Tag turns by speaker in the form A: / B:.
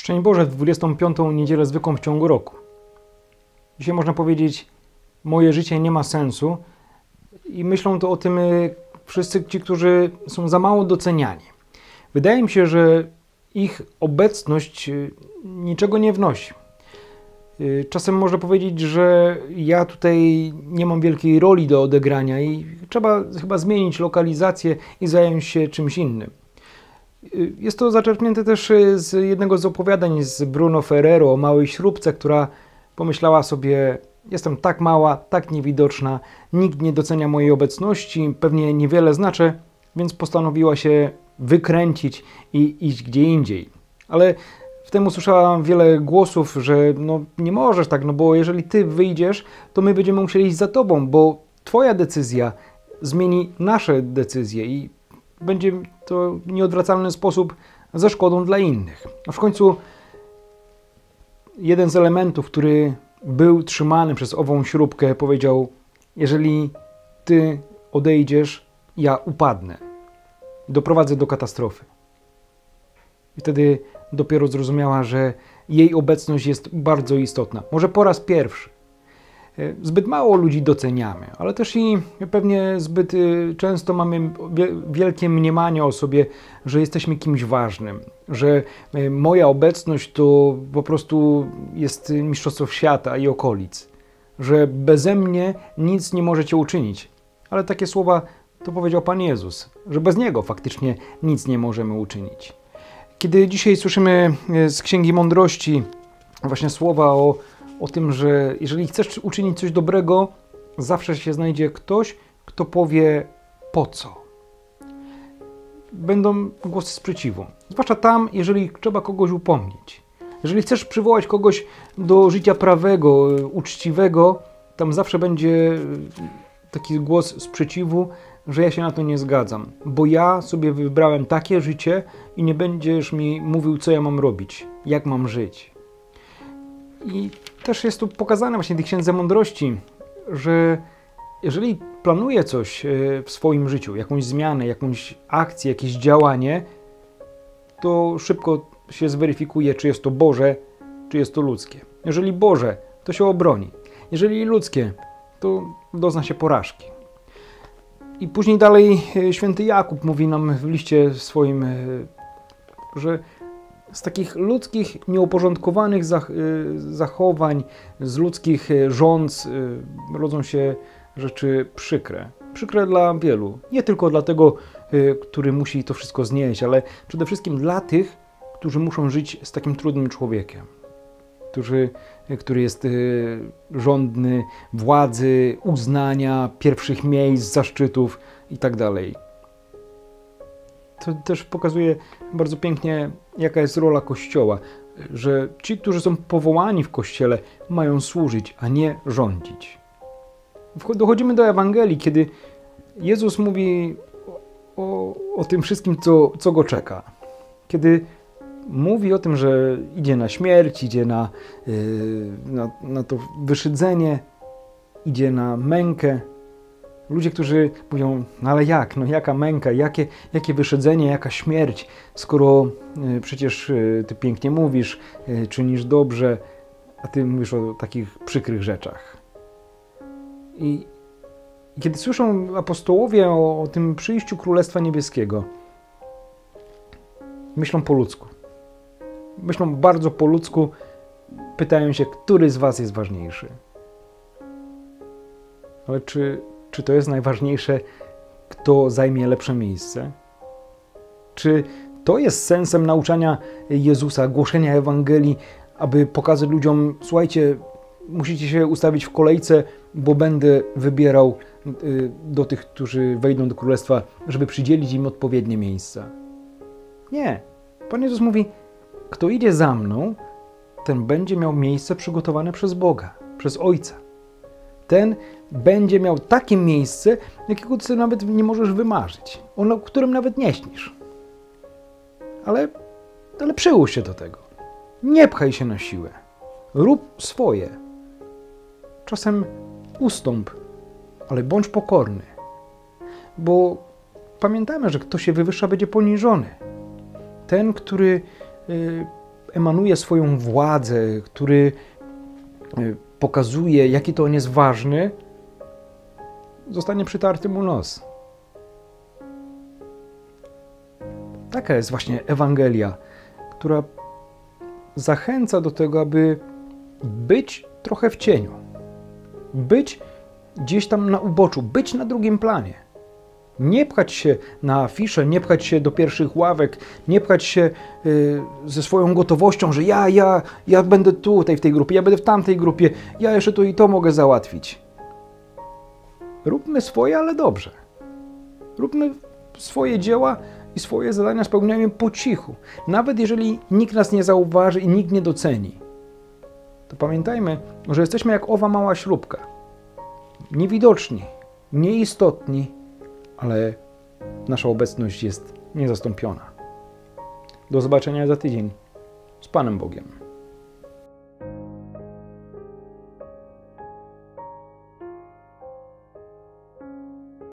A: Szczęść Boże, w 25. niedzielę zwykłą w ciągu roku. Dzisiaj można powiedzieć, moje życie nie ma sensu i myślą to o tym wszyscy ci, którzy są za mało doceniani. Wydaje mi się, że ich obecność niczego nie wnosi. Czasem można powiedzieć, że ja tutaj nie mam wielkiej roli do odegrania i trzeba chyba zmienić lokalizację i zająć się czymś innym. Jest to zaczerpnięte też z jednego z opowiadań z Bruno Ferrero o małej śrubce, która pomyślała sobie: jestem tak mała, tak niewidoczna, nikt nie docenia mojej obecności, pewnie niewiele znaczę, więc postanowiła się wykręcić i iść gdzie indziej. Ale wtem usłyszałam wiele głosów, że nie możesz tak, bo jeżeli ty wyjdziesz, to my będziemy musieli iść za tobą, bo twoja decyzja zmieni nasze decyzje i będzie to w nieodwracalny sposób ze szkodą dla innych. A w końcu jeden z elementów, który był trzymany przez ową śrubkę, powiedział: jeżeli ty odejdziesz, ja upadnę. Doprowadzę do katastrofy. I wtedy dopiero zrozumiała, że jej obecność jest bardzo istotna. Może po raz pierwszy. Zbyt mało ludzi doceniamy, ale też i pewnie zbyt często mamy wielkie mniemanie o sobie, że jesteśmy kimś ważnym, że moja obecność to po prostu jest mistrzostwo świata i okolic, że beze mnie nic nie możecie uczynić. Ale takie słowa to powiedział Pan Jezus, że bez Niego faktycznie nic nie możemy uczynić. Kiedy dzisiaj słyszymy z Księgi Mądrości właśnie słowa o tym, że jeżeli chcesz uczynić coś dobrego, zawsze się znajdzie ktoś, kto powie po co. Będą głosy sprzeciwu. Zwłaszcza tam, jeżeli trzeba kogoś upomnieć. Jeżeli chcesz przywołać kogoś do życia prawego, uczciwego, tam zawsze będzie taki głos sprzeciwu, że ja się na to nie zgadzam, bo ja sobie wybrałem takie życie i nie będziesz mi mówił, co ja mam robić, jak mam żyć. I też jest tu pokazane właśnie w tej Księdze Mądrości, że jeżeli planuję coś w swoim życiu, jakąś zmianę, jakąś akcję, jakieś działanie, to szybko się zweryfikuje, czy jest to Boże, czy jest to ludzkie. Jeżeli Boże, to się obroni. Jeżeli ludzkie, to dozna się porażki. I później dalej święty Jakub mówi nam w liście swoim, że z takich ludzkich, nieuporządkowanych zachowań, z ludzkich rządz rodzą się rzeczy przykre. Przykre dla wielu. Nie tylko dla tego, który musi to wszystko znieść, ale przede wszystkim dla tych, którzy muszą żyć z takim trudnym człowiekiem. Który jest żądny władzy, uznania, pierwszych miejsc, zaszczytów itd. To też pokazuje bardzo pięknie, jaka jest rola Kościoła, że ci, którzy są powołani w Kościele, mają służyć, a nie rządzić. Dochodzimy do Ewangelii, kiedy Jezus mówi o tym wszystkim, co go czeka. Kiedy mówi o tym, że idzie na śmierć, idzie na to wyszydzenie, idzie na mękę. Ludzie, którzy mówią: no ale jak? No jaka męka? Jakie wyszydzenie? Jaka śmierć? Skoro przecież ty pięknie mówisz, czynisz dobrze, a ty mówisz o takich przykrych rzeczach. I kiedy słyszą apostołowie o tym przyjściu Królestwa Niebieskiego, myślą po ludzku. Myślą bardzo po ludzku, pytają się, który z was jest ważniejszy. Ale czy to jest najważniejsze, kto zajmie lepsze miejsce? Czy to jest sensem nauczania Jezusa, głoszenia Ewangelii, aby pokazać ludziom: słuchajcie, musicie się ustawić w kolejce, bo będę wybierał do tych, którzy wejdą do Królestwa, żeby przydzielić im odpowiednie miejsca? Nie. Pan Jezus mówi: kto idzie za mną, ten będzie miał miejsce przygotowane przez Boga, przez Ojca. Ten będzie miał takie miejsce, jakiego ty nawet nie możesz wymarzyć, o którym nawet nie śnisz. Ale przyłóż się do tego. Nie pchaj się na siłę. Rób swoje. Czasem ustąp, ale bądź pokorny. Bo pamiętamy, że kto się wywyższa, będzie poniżony. Ten, który emanuje swoją władzę, który pokazuje, jaki to on jest ważny, zostanie przytarty mu nos. Taka jest właśnie Ewangelia, która zachęca do tego, aby być trochę w cieniu, być gdzieś tam na uboczu, być na drugim planie. Nie pchać się na afisze, nie pchać się do pierwszych ławek, nie pchać się ze swoją gotowością, że ja będę tutaj w tej grupie, ja będę w tamtej grupie, ja jeszcze to i to mogę załatwić. Róbmy swoje, ale dobrze. Róbmy swoje dzieła i swoje zadania spełniajmy po cichu. Nawet jeżeli nikt nas nie zauważy i nikt nie doceni, to pamiętajmy, że jesteśmy jak owa mała śrubka. Niewidoczni, nieistotni, ale nasza obecność jest niezastąpiona. Do zobaczenia za tydzień. Z Panem Bogiem.